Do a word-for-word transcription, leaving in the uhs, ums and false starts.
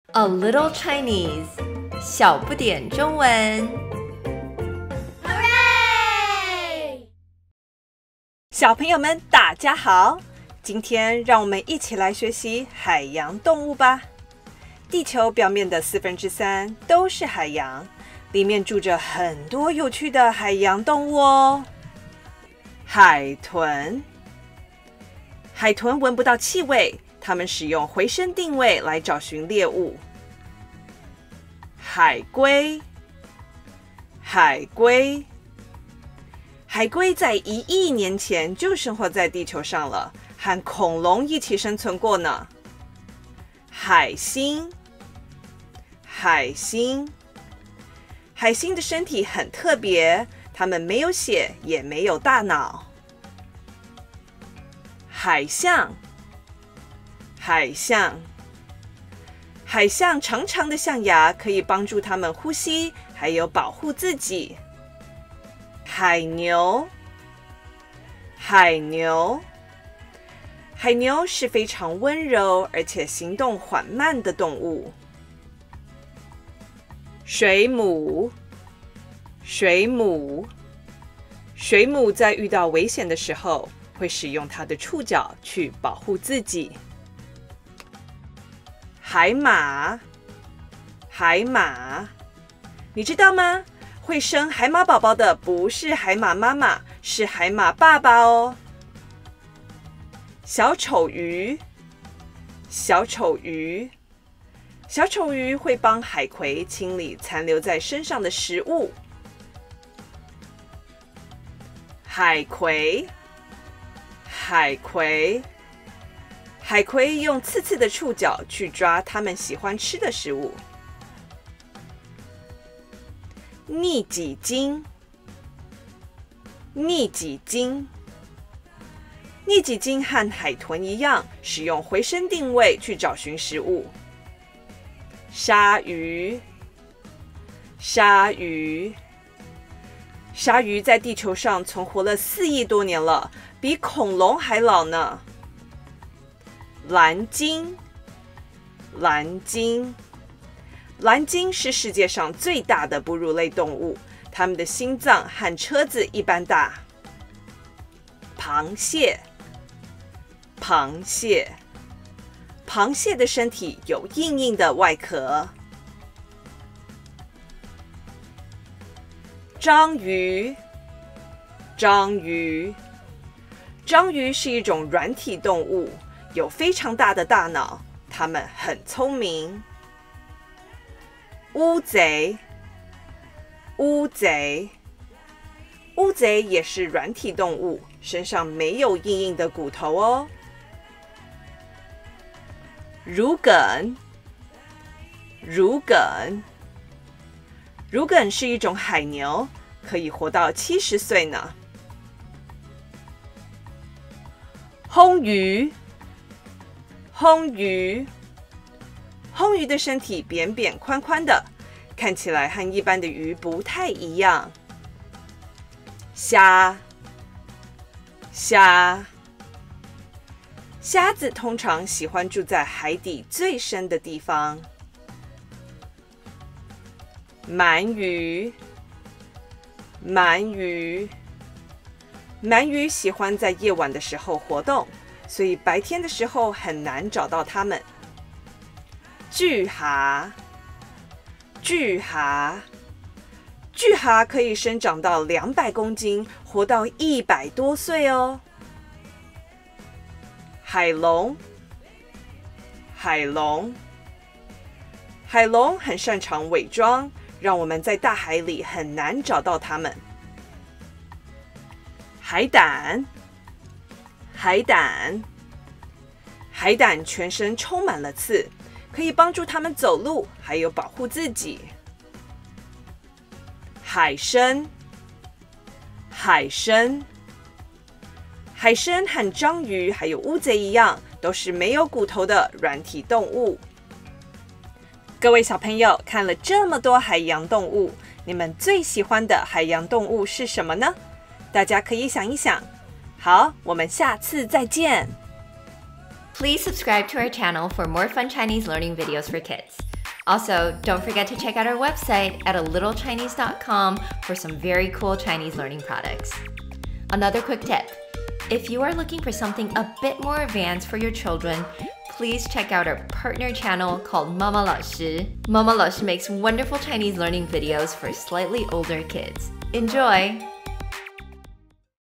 A little Chinese， 小不点中文。 Hooray！ 小朋友们，大家好！今天让我们一起来学习海洋动物吧。地球表面的四分之三都是海洋，里面住着很多有趣的海洋动物哦。海豚，海豚闻不到气味。它们使用回声定位来找寻猎物。海龟，海龟，海龟在一亿年前就生活在地球上了，和恐龙一起生存过呢。海星，海星，海星的身体很特别，它们没有血，也没有大脑。海象，海象，海象长长的象牙可以帮助它们呼吸，还有保护自己。海牛，海牛，海牛是非常温柔而且行动缓慢的动物。水母，水母，水母在遇到危险的时候，会使用它的触角去保护自己。海马，海马，你知道吗？会生海马宝宝的不是海马妈妈，是海马爸爸哦。小丑鱼，小丑鱼，小丑鱼会帮海葵清理残留在身上的食物。海葵，海葵，海葵用刺刺的触角去抓它们喜欢吃的食物。逆戟鲸，逆戟鲸，逆戟鲸和海豚一样，使用回声定位去找寻食物。鲨鱼，鲨鱼，鲨鱼在地球上存活了四亿多年了，比恐龙还老呢。蓝鲸，蓝鲸，蓝鲸是世界上最大的哺乳类动物，它们的心脏和车子一般大。螃蟹，螃蟹，螃蟹的身体有硬硬的外壳。章鱼，章鱼，章鱼是一种软体动物，有非常大的大脑，它们很聪明。乌贼，乌贼，乌贼也是软体动物，身上没有硬硬的骨头哦。如梗，如梗，如梗是一种海牛，可以活到七十岁呢。魟鱼，魟鱼，魟鱼的身体扁扁宽宽的，看起来和一般的鱼不太一样。虾，虾，虾子通常喜欢住在海底最深的地方。鳗鱼，鳗鱼，鳗鱼喜欢在夜晚的时候活动，所以白天的时候很难找到它们。巨蛤，巨蛤，巨蛤可以生长到两百公斤，活到一百多岁哦。海龙，海龙，海龙很擅长伪装，让我们在大海里很难找到它们。海胆，海胆，海胆全身充满了刺，可以帮助它们走路，还有保护自己。海参，海参，海参和章鱼还有乌贼一样，都是没有骨头的软体动物。各位小朋友，看了这么多海洋动物，你们最喜欢的海洋动物是什么呢？大家可以想一想。好，我们下次再见。 Please subscribe to our channel for more fun Chinese learning videos for kids. Also, don't forget to check out our website at a little chinese dot com for some very cool Chinese learning products. Another quick tip. If you are looking for something a bit more advanced for your children, please check out our partner channel called Mama Lao Shi. Mama Lao Shi makes wonderful Chinese learning videos for slightly older kids. Enjoy!